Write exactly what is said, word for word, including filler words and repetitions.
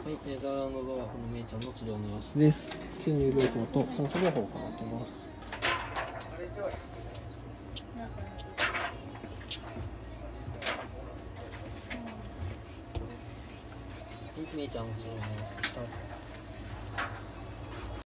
はい、えー、ザーランドドワーフのめいちゃんの治療の様子です。吸入療法と酸素療法を行っています。はい、めいちゃんの治療の様子でした。